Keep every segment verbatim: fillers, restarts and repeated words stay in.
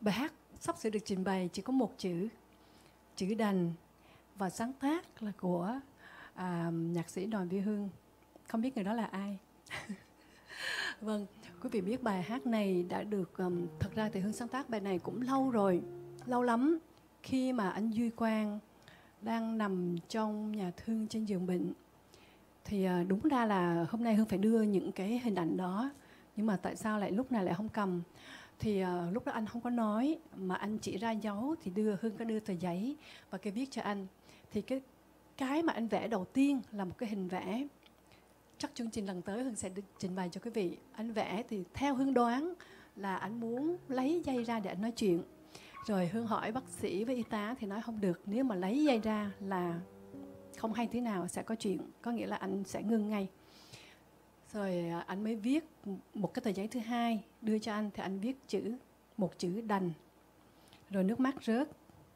Bài hát sắp sửa được trình bày chỉ có một chữ, chữ đành, và sáng tác là của à, nhạc sĩ Đoàn Vy Hương. Không biết người đó là ai? Vâng, quý vị biết bài hát này đã được, um, thật ra thì Hương sáng tác bài này cũng lâu rồi, lâu lắm. Khi mà anh Duy Quang đang nằm trong nhà thương trên giường bệnh, thì uh, đúng ra là hôm nay Hương phải đưa những cái hình ảnh đó, nhưng mà tại sao lại lúc này lại không cầm? Thì uh, lúc đó anh không có nói, mà anh chỉ ra dấu, thì đưa Hương có đưa tờ giấy và cái viết cho anh. Thì cái cái mà anh vẽ đầu tiên là một cái hình vẽ. Chắc chương trình lần tới Hương sẽ trình bày cho quý vị. Anh vẽ thì theo Hương đoán là anh muốn lấy dây ra để anh nói chuyện. Rồi Hương hỏi bác sĩ với y tá thì nói không được, nếu mà lấy dây ra là không hay thế nào sẽ có chuyện, có nghĩa là anh sẽ ngưng ngay. Rồi anh mới viết một cái tờ giấy thứ hai đưa cho anh, thì anh viết chữ, một chữ đành. Rồi nước mắt rớt.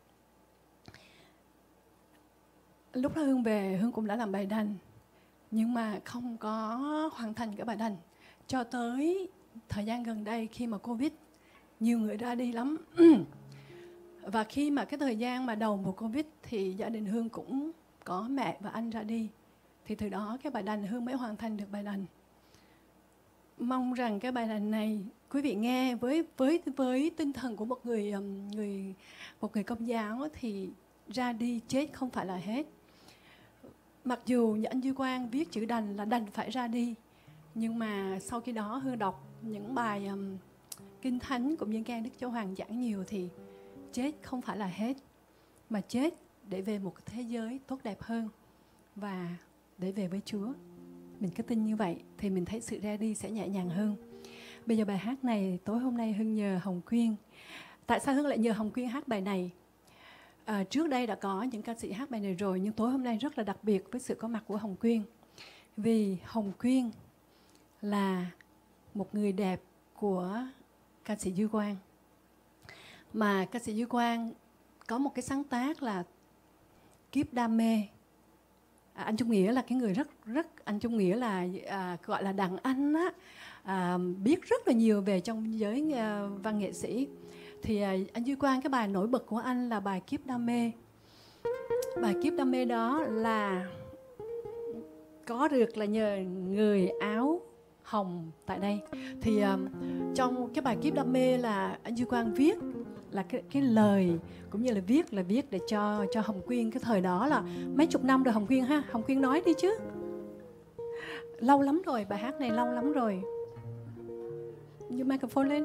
Lúc đó Hương về, Hương cũng đã làm bài đành, nhưng mà không có hoàn thành cái bài đành. Cho tới thời gian gần đây khi mà Covid, nhiều người ra đi lắm. Và khi mà cái thời gian mà đầu mùa Covid thì gia đình Hương cũng có mẹ và anh ra đi. Thì từ đó cái bài đành Hương mới hoàn thành được bài đành. Mong rằng cái bài đành này quý vị nghe với với với tinh thần của một người người một người Công giáo thì ra đi chết không phải là hết. Mặc dù anh Duy Quang viết chữ đành là đành phải ra đi, nhưng mà sau khi đó Hương đọc những bài um, kinh thánh cũng như nghe Đức Giáo Hoàng giảng nhiều, thì chết không phải là hết, mà chết để về một thế giới tốt đẹp hơn và để về với Chúa. Mình cứ tin như vậy thì mình thấy sự ra đi sẽ nhẹ nhàng hơn. Bây giờ bài hát này tối hôm nay Hương nhờ Hồng Quyên. Tại sao Hương lại nhờ Hồng Quyên hát bài này? À, trước đây đã có những ca sĩ hát bài này rồi, nhưng tối hôm nay rất là đặc biệt với sự có mặt của Hồng Quyên. Vì Hồng Quyên là một người đẹp của ca sĩ Duy Quang. Mà ca sĩ Duy Quang có một cái sáng tác là Kiếp Đam Mê. À, anh Trung Nghĩa là cái người rất rất anh Trung Nghĩa là à, gọi là đàn anh á, à, biết rất là nhiều về trong giới à, văn nghệ sĩ. Thì à, anh Duy Quang, cái bài nổi bật của anh là bài Kiếp Đam Mê. Bài Kiếp Đam Mê đó là có được là nhờ người áo hồng tại đây. Thì à, trong cái bài Kiếp Đam Mê là anh Duy Quang viết là cái, cái lời cũng như là viết là viết để cho cho Hồng Quyên. Cái thời đó là mấy chục năm rồi Hồng Quyên ha. Hồng Quyên nói đi chứ. Lâu lắm rồi, bài hát này lâu lắm rồi. Như microphone lên.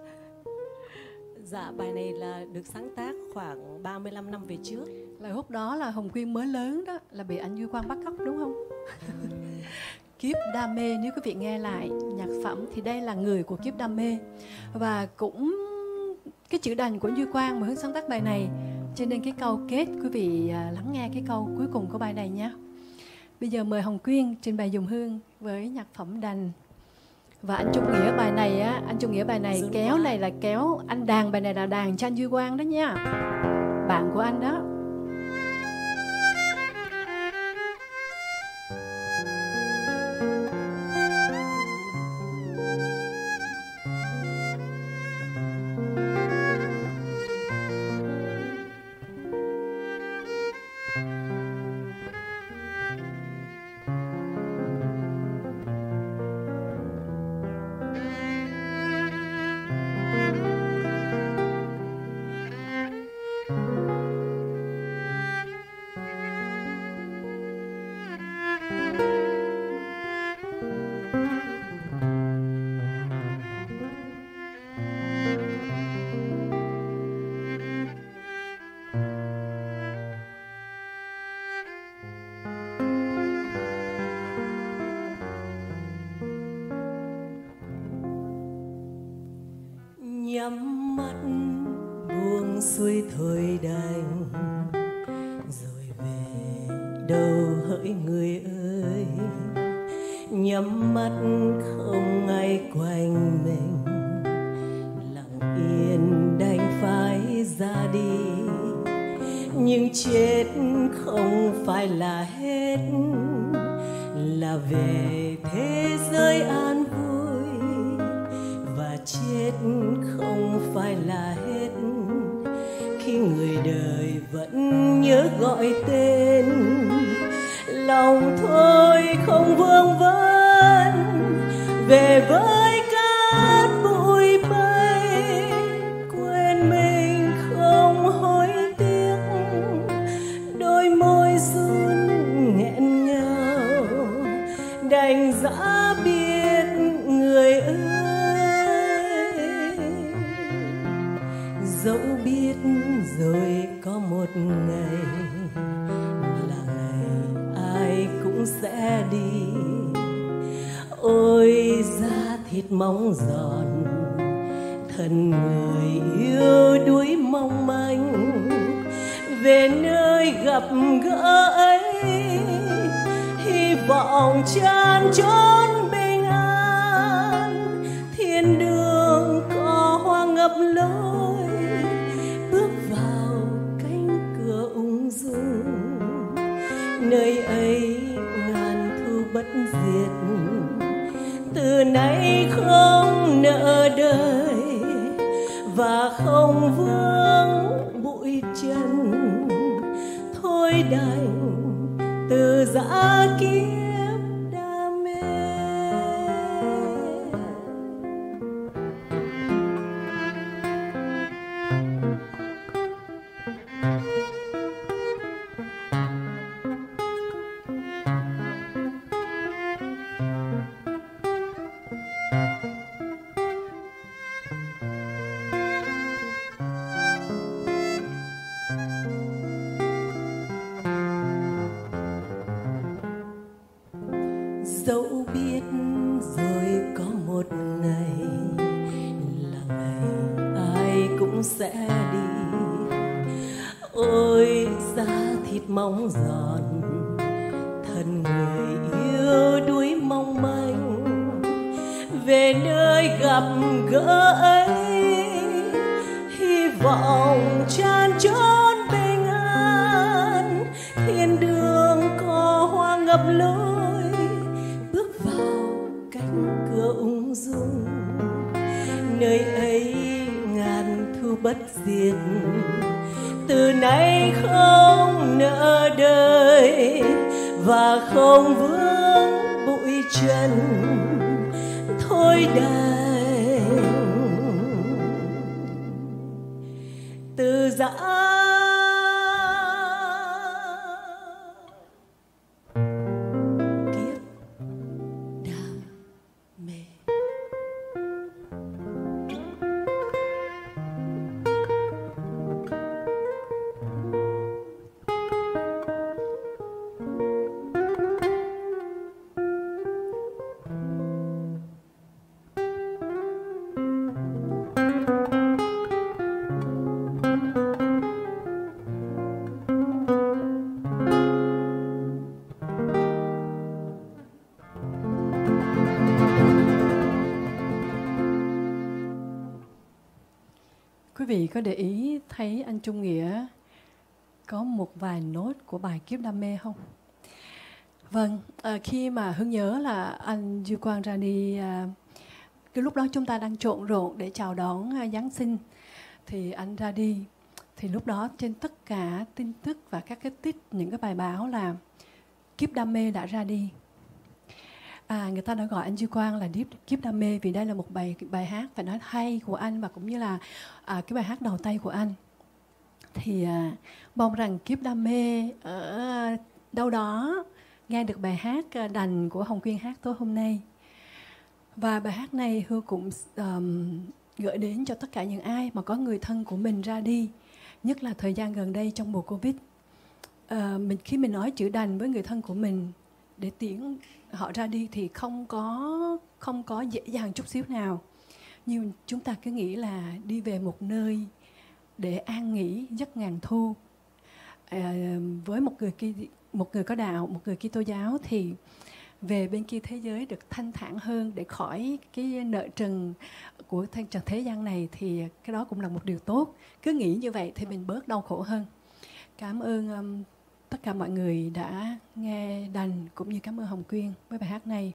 Dạ, bài này là được sáng tác khoảng ba mươi lăm năm về trước. Là lúc đó là Hồng Quyên mới lớn đó, là bị anh Duy Quang bắt cóc đúng không? Kiếp Đam Mê, nếu quý vị nghe lại nhạc phẩm thì đây là người của Kiếp Đam Mê. Và cũng cái chữ đành của Duy Quang mà Hương sáng tác bài này, cho nên cái câu kết quý vị lắng nghe cái câu cuối cùng của bài này nhé. Bây giờ mời Hồng Quyên trình bày dùm Hương với nhạc phẩm đành. Và anh Trung Nghĩa bài này á, anh Trung Nghĩa bài này Dương kéo quá. Này là kéo anh đàn, bài này là đàn cho anh Duy Quang đó nha. Bạn của anh đó. Nhắm mắt buông xuôi thôi đành, rồi về đâu hỡi người ơi. Nhắm mắt không ai quanh mình, lặng yên đành phải ra đi. Nhưng chết không phải là hết, là về thế giới an vui. Và chết hết không phải là hết, khi người đời vẫn nhớ gọi tên. Lòng thôi không vương vấn về với cát bụi bay, quên mình không hối tiếc, đôi môi run nghẹn ngào, đành dã biết người ơi. Dẫu biết rồi có một ngày là ngày ai cũng sẽ đi, ôi da thịt mong giòn, thân người yêu đuối mong manh, về nơi gặp gỡ ấy hy vọng chan chốn bình an. Thiên đường có hoa ngập lối, bước vào cánh cửa ung dung, nơi ấy ngàn thu bất diệt, từ nay không nợ đời và không vướng bụi trần. Thôi đành từ giã kiếp đam mê. Dẫu biết rồi có một ngày là ngày ai cũng sẽ đi, ôi da thịt mong giòn, thân người yêu đuối mong manh, về nơi gặp gỡ ấy hy vọng chan chốn bình an. Thiên đường có hoa ngập lối, bước vào cánh cửa ung dung, nơi ấy ngàn thu bất diệt, từ nay không nợ đời và không vướng bụi trần. Thôi đành từ giã kiếp đam mê. Quý vị có để ý thấy anh Trung Nghĩa có một vài nốt của bài Kiếp Đam Mê không? Vâng, à, khi mà Hương nhớ là anh Duy Quang ra đi, à, cái lúc đó chúng ta đang trộn rộn để chào đón à, Giáng sinh, thì anh ra đi. Thì lúc đó trên tất cả tin tức và các cái tít, những cái bài báo là Kiếp Đam Mê đã ra đi. À, người ta đã gọi anh Duy Quang là Kiếp Đam Mê vì đây là một bài bài hát phải nói hay của anh, và cũng như là à, cái bài hát đầu tay của anh. Thì à, mong rằng Kiếp Đam Mê ở đâu đó nghe được bài hát đành của Hồng Quyên hát tối hôm nay. Và bài hát này Hương cũng um, gửi đến cho tất cả những ai mà có người thân của mình ra đi, nhất là thời gian gần đây trong mùa Covid. À, mình khi mình nói chữ đành với người thân của mình để tiễn họ ra đi thì không có không có dễ dàng chút xíu nào. Nhưng chúng ta cứ nghĩ là đi về một nơi để an nghỉ giấc ngàn thu. À, với một người một người có đạo, một người Kitô giáo thì về bên kia thế giới được thanh thản hơn, để khỏi cái nợ trần của trần thế gian này, thì cái đó cũng là một điều tốt. Cứ nghĩ như vậy thì mình bớt đau khổ hơn. Cảm ơn um, tất cả mọi người đã nghe đành, cũng như cảm ơn Hồng Quyên với bài hát này.